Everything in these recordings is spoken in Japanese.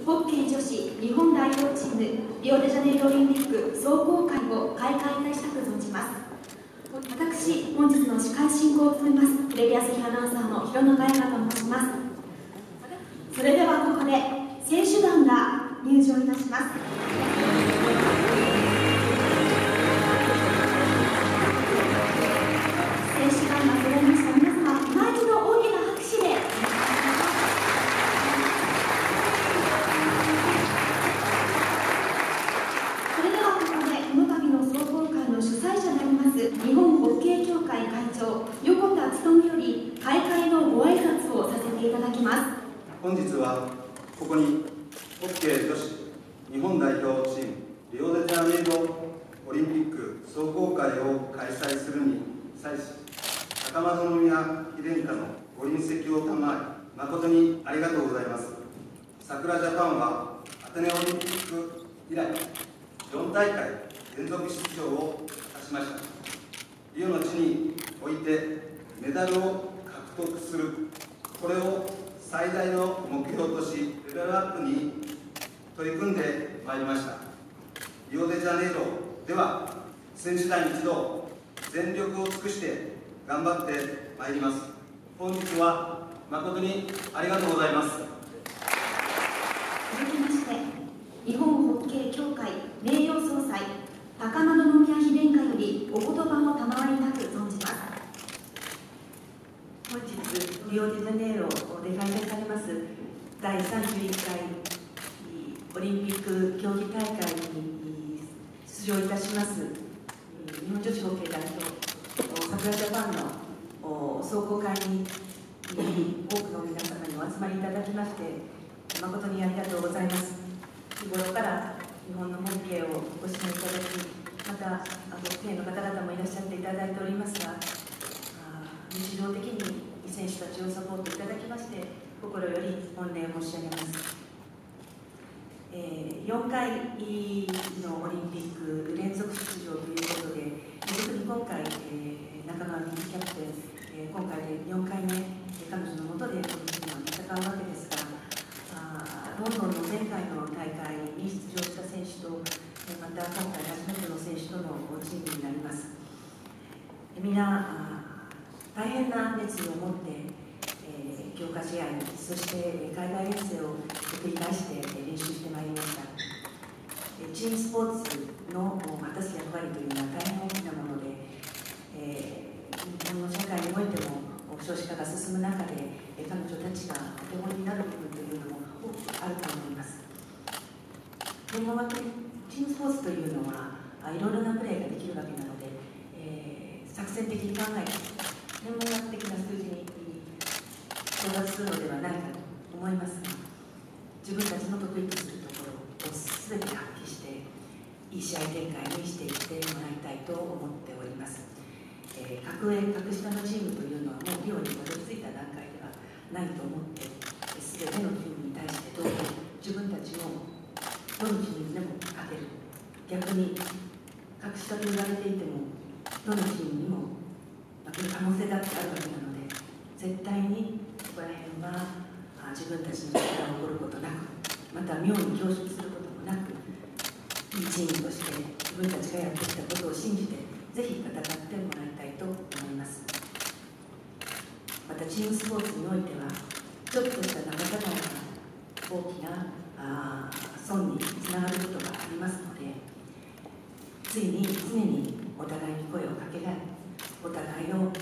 ホッケー女子日本代表チームリオデジャネイロオリンピック壮行会を開会いたしたく存じます。私、本日の司会進行を務めますテレビ朝日アナウンサーの広野彩香と申します。それではここで選手団が入場いたします。選手団が揃いました。皆様、今一度大きな拍手で。それではここでこの度の壮行会の主催者であります日本ホッケー協会会長横田勉より開会のご挨拶をさせていただきます。 本日はここにホッケー女子日本代表チームリオデジャネイロオリンピック壮行会を開催するに際し、高円宮妃殿下のご臨席を賜り誠にありがとうございます。桜ジャパンはアテネオリンピック以来4大会連続出場を果たしました。リオの地においてメダルを獲得する、これを最大の目標としレベルアップに取り組んでまいりました。リオデジャネイロでは選手団一同全力を尽くして頑張ってまいります。本日は誠にありがとうございます。 続きまして日本ホッケー協会名誉総裁高円宮妃殿下よりお言葉を賜りたく存じます。 本日リオデジャネイロで開催されます第31回オリンピック競技大会に出場いたします日本女子ホッケー代表桜ジャパンの壮行会に多くの皆様にお集まりいただきまして誠にありがとうございます。日頃から日本のホッケーをご支援いただき、またホッケーの方々もいらっしゃっていただいておりますが、日常的に選手たちをサポートいただきまして心より御礼申し上げます。4回のオリンピック連続出場ということで、特に今回、中川美希キャプテン、今回で4回目、彼女のもとでオリンピックを戦うわけですが、ロンドンの前回の大会に出場した選手と、また今回初めての選手とのチームになります。皆大変な熱意を持って、強化試合、そして海外遠征を繰り返して練習してまいりました。チームスポーツの果たす役割というのは大変大きなもので、日本の社会においても少子化が進む中で、彼女たちがお手本になる部分というのも多くあると思います。でもチームスポーツというのはいろいろなプレーができるわけなので、作戦的に考えて天文学的な数字に到達するのではないかと思いますが、自分たちの得意とするところを全て発揮していい試合展開にしていってもらいたいと思っております。格上格下のチームというのはもうリオにたどり着いた段階ではないと思って、全てのチームに対してどうぞ自分たちもどのチームでも勝てる、逆に格下と言われていてもどのチームにも負ける可能性だってあるわけなので、絶対にここら辺は自分たちの力を折ることなく、また妙に恐縮することもなく、いいチームとして自分たちがやってきたことを信じてぜひ戦ってもらいたいと思います。またチームスポーツにおいてはちょっとした仲違いが大きな損につながることがありますので、常にお互いに声をかけられ、お互いを分かって、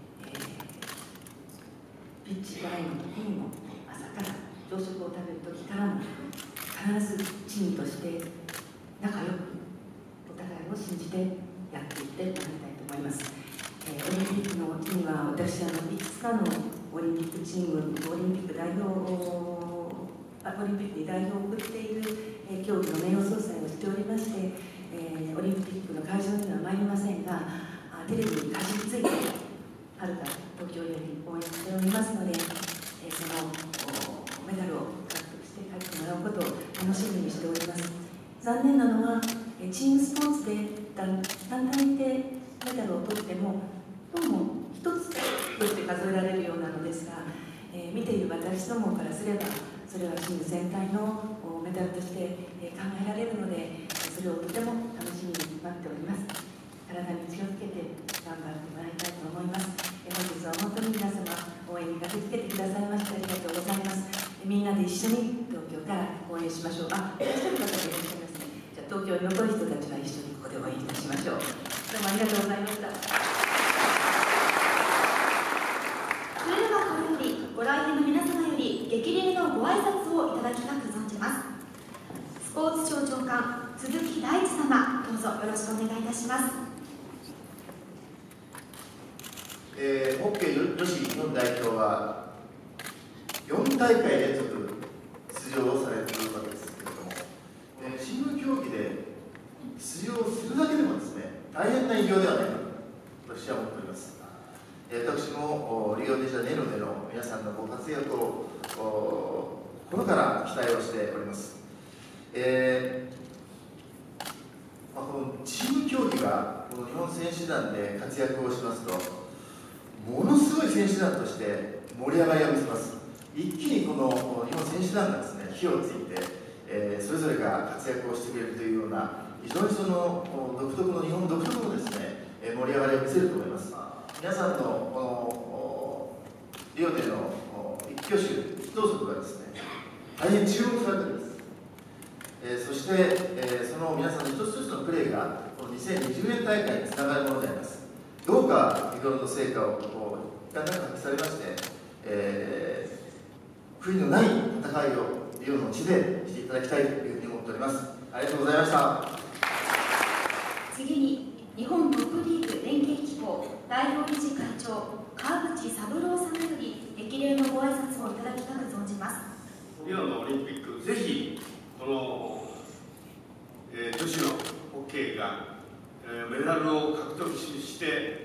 ピッチ外の時にも朝から朝食を食べる時からも必ずチームとして仲良くお互いを信じてやっていってもらいたいと思います。オリンピックの日には私いくつかのオリンピックチーム、オリンピックに代表を送っている競技の名誉総裁をしておりまして、オリンピックの会場には参りませんが、テレビにかじりついてはるか東京より応援しておりますので、そのメダルを獲得して帰ってもらうことを楽しみにしております。残念なのはチームスポーツで団体でメダルを取ってもどうも一つとして数えられるようなのですが、見ている私どもからすればそれはチーム全体のメダルとして考えられるので、それをとても楽しみに待っております。体に気をつけて頑張ってもらいたいと思います。本日は本当に皆様応援に駆けつけてくださいましてありがとうございます。みんなで一緒に東京から応援しましょう。もう一人の方がいらっしゃいますね。じゃあ東京に残る人たちは一緒にここで応援いたしましょう。どうもありがとうございました。 それではこれよりご来賓の皆様より激励のご挨拶をいただきたく存じます。スポーツ庁長官鈴木大地様、どうぞよろしくお願いいたします。 ホッケー女子日本代表は4大会連続出場をされているわけですけれども、チーム競技で出場するだけでもですね、大変な偉業ではないかと私は思っております。私もリオデジャネイロでの皆さんのご活躍を心から期待をしております。このチーム競技がこの日本選手団で活躍をしますと、ものすごい選手団として盛り上がりを見せます。一気にこの日本選手団がですね、火をついて、それぞれが活躍をしてくれるというような、非常にその日本独特のですね、盛り上がりを見せると思います。皆さんのこのリオでの一挙手一投足がですね、大変注目されているんです。そして、その皆さんの一つ一つのプレーがこの2020年大会につながるものであります。どうか日頃の成果をいかなく発揮されまして、悔いのない戦いをリオの地でしていただきたいというふうに思っております。ありがとうございました。 次に日本トップリーグ連携機構代表理事会長川口三郎さんより激励のご挨拶をいただきたく存じます。 リオのオリンピック、ぜひこの、女子のホッケーが、メダルを獲得して、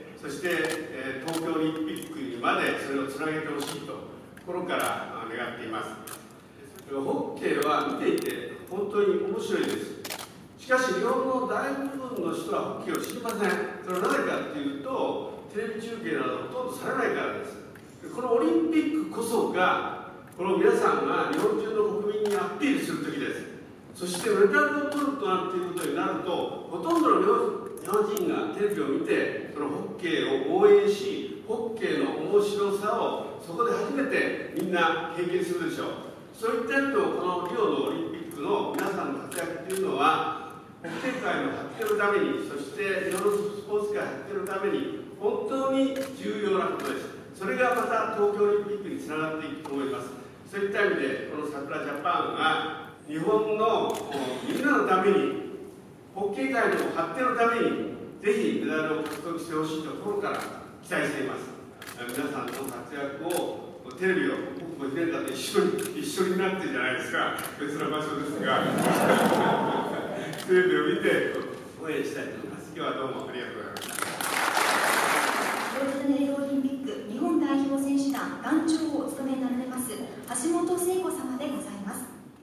そして、東京オリンピックにまでそれをつなげてほしいと心から願っています。ホッケーは見ていて本当に面白いです。しかし日本の大部分の人はホッケーを知りません。それはなぜかというと、テレビ中継などほとんどされないからです。このオリンピックこそが、この皆さんが日本中の国民にアピールする時です。そしてメダルを取るとなっていることになると、ほとんどの日本人がテレビを見て、そのホッケーを応援し、ホッケーの面白さをそこで初めてみんな経験するでしょう。そういった意味でも、このリオのオリンピックの皆さんの活躍というのは、ホッケー界の発展のために、そして日本のスポーツ界の発展のために、本当に重要なことです。それがまた東京オリンピックにつながっていくと思います。そういった意味で、この桜ジャパンが日本のみんなのために、ホッケー界の発展のために、ぜひメダルを獲得してほしいところから期待しています。皆さんの活躍を、テレビを僕もひねったと一緒になってるじゃないですか、別な場所ですが、テレビを見て応援したいと思います。今日はどうもありがとうございました。 リオデジャネイロオリンピック日本代表選手団団長をお務めになられます橋本聖子様でございます。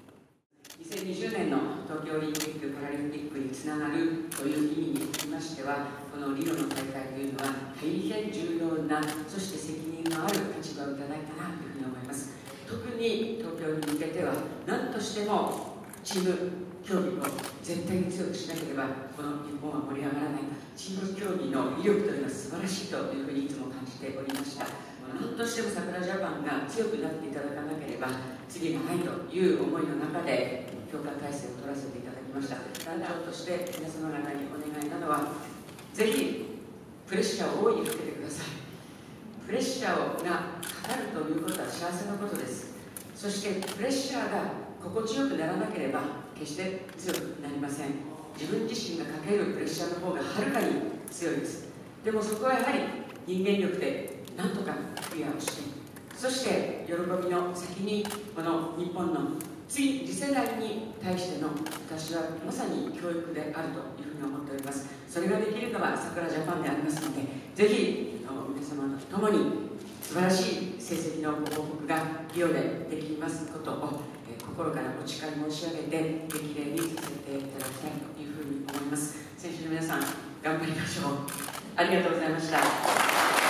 2020年の東京オリンピック・パラリンピックにつながるという意味につきましては、このリオの大会というのは大変重要な、そして責任のある立場をいただいたなというふうに思います。特に東京に向けては何としてもチーム競技を絶対に強くしなければこの日本は盛り上がらない。チーム競技の威力というのは素晴らしいというふうにいつも感じておりました。何としても桜ジャパンが強くなっていただかなければ次がないという思いの中で強化体制を取らせていただきました。団長として皆様方にお願いなのは、ぜひプレッシャーを大いにかけてください。プレッシャーがかかるということは幸せなことです。そしてプレッシャーが心地よくならなければ決して強くなりません。自分自身がかけるプレッシャーの方がはるかに強いです。でもそこはやはり人間力でなんとかクリアをして、そして喜びの先にこの日本の次世代に対しての私はまさに教育であるというふうに思っております。それができるのは桜ジャパンでありますので、ぜひ皆様と共に素晴らしい成績のご報告がリオでできますことを心からお誓い申し上げて激励にさせていただきたいというふうに思います。選手の皆さん頑張りましょう。ありがとうございました。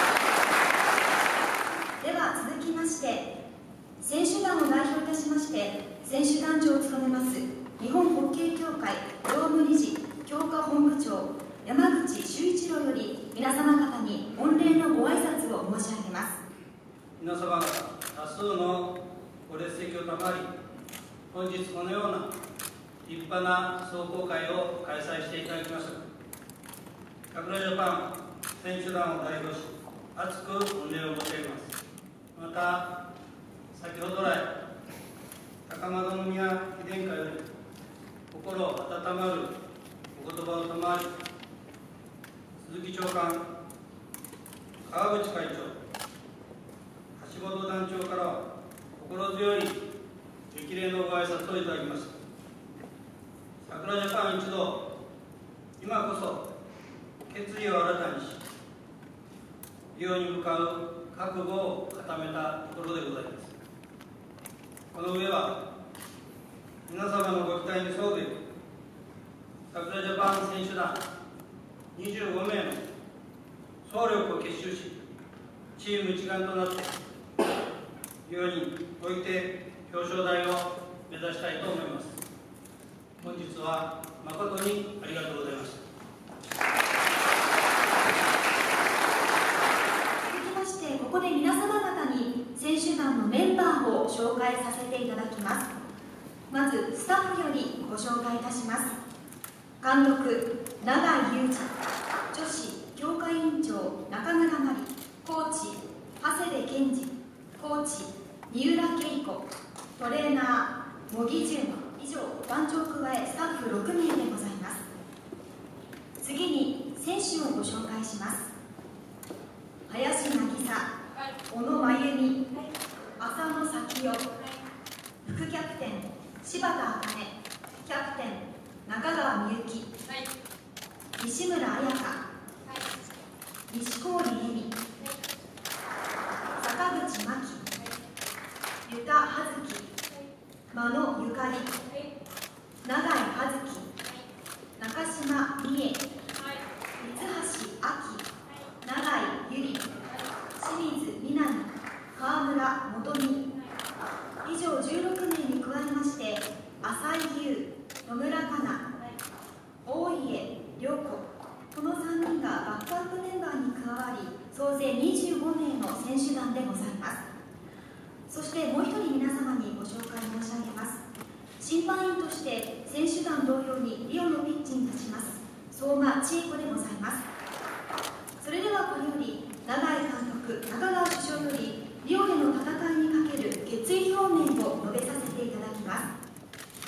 では続きまして選手団を代表いたしまして務めます日本ホッケー協会常務理事強化本部長山口修一郎より皆様方に御礼のご挨拶を申し上げます。 皆様方多数のご列席を賜り、本日このような立派な壮行会を開催していただきました。桜ジャパン選手団を代表し厚く御礼を申し上げます。また先ほど来高円宮妃殿下より心温まるお言葉を賜り、鈴木長官、川口会長、橋本団長からは心強い激励のご挨拶をいただきました。桜ジャパン一同、今こそ決意を新たにし、リオに向かう覚悟を固めたところでございます。この上は皆様のご期待に沿うべく、桜ジャパン選手団25名の総力を結集し、チーム一丸となってリオにおいて表彰台を目指したいと思います。本日は誠にありがとうございました。 続きまして、ここで皆様方に選手団のメンバーを紹介させていただきます。まずスタッフよりご紹介いたします。監督永井裕二、女子強化委員長中村真理、コーチ長谷部健二、コーチ三浦恵子、トレーナー茂木純、以上団長加えスタッフ6名でございます。次に選手をご紹介します。林渚、小野真由美、浅野咲代、副キャプテン柴田茜、キャプテン中川みゆき、西村彩香、西郡恵美、坂口真希、湯田葉月、真野ゆかり、永井葉月、中島美恵、三橋亜希、永井ゆり、清水みなみ、川村元美、以上16名に加えまして、浅井優、野村かな、大家涼子、この3人がバックアップメンバーに加わり、総勢25名の選手団でございます。そしてもう一人皆様にご紹介申し上げます。審判員として選手団同様にリオのピッチに立ちます相馬千恵子でございます。それではこれより永井監督、中川主将よりリオでの戦いにかける決意表明を述べさせていただきます。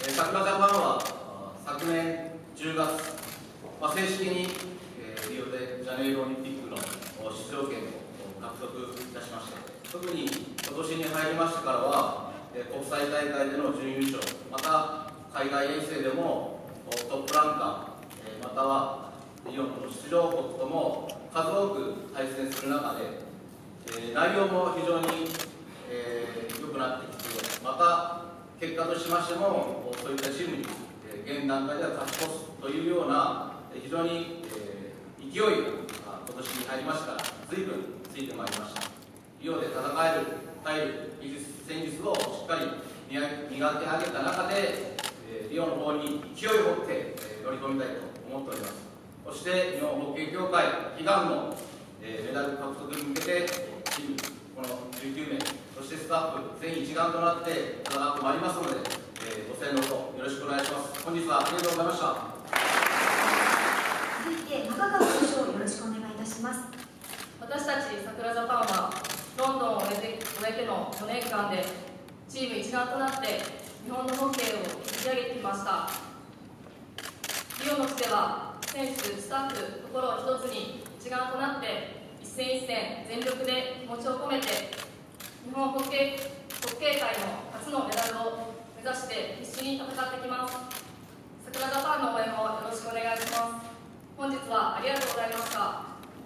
桜ジャパンは昨年10月、正式にリオデジャネイロオリンピックの出場権を獲得いたしました。特に今年に入りましてからは国際大会での準優勝、また海外遠征でもトップランカー、またはリオの出場国とも数多く対戦する中で、内容も非常に良くなってきて、また結果としましてもそういったチームに現段階では勝ち越すというような非常に勢いが今年に入りましたから随分ついてまいりました。リオで戦える体力、技術、戦術をしっかり磨き上げた中で、リオの方に勢いを持って乗り込みたいと思っております。そして日本ホッケー協会悲願のメダル獲得に向けてチームこの19名、そしてスタッフ全員一丸となって戦ってまいりますので、ご声援のほどよろしくお願いします。本日はありがとうございました。 続いて中川主将よろしくお願いいたします。 私たち桜ジャパンはロンドンを終えての4年間でチーム一丸となって日本のホッケーを築き上げてきました。リオの地では選手、スタッフ、心を一つに一丸となって一戦一戦全力で気持ちを込めて日本ホッケー界の初のメダルを目指して必死に戦ってきます。桜ジャパンの応援もよろしくお願いします。本日はありがとうございました。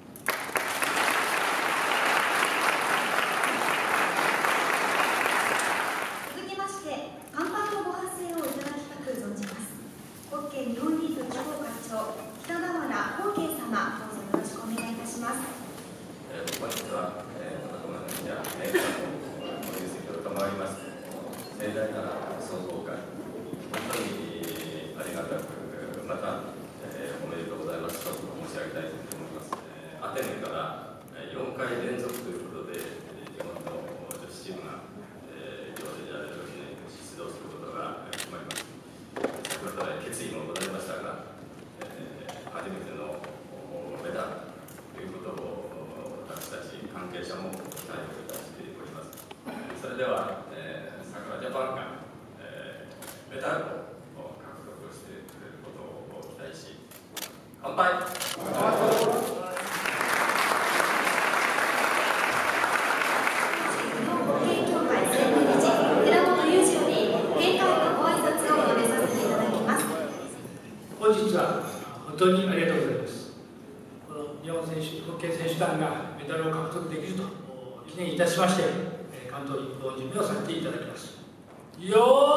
続きまして乾杯のご発声をいただきたく存じます。ホッケー日本リーグ機構会長北川原光慶様、どうぞよろしくお願いいたします。 本日は、この日やご入籍を賜ります盛大な壮行会、 当にありがたく、また、おめでとうございますと申し上げたいと思います。アテネから4回連続ということで、日本の女子チームがリオデジャネイロに出場することが決まります。先ほどから決意もございましたが、初めてのメダルということを私たち関係者も期待をいたしております。それでは、桜ジャパンが、メダルを獲得してくれることを期待し、乾杯。 本日は本当にありがとうございます。この日本ホッケー選手団がメダルを獲得できると記念いたしまして、関東日本準備をさせていただきます。よー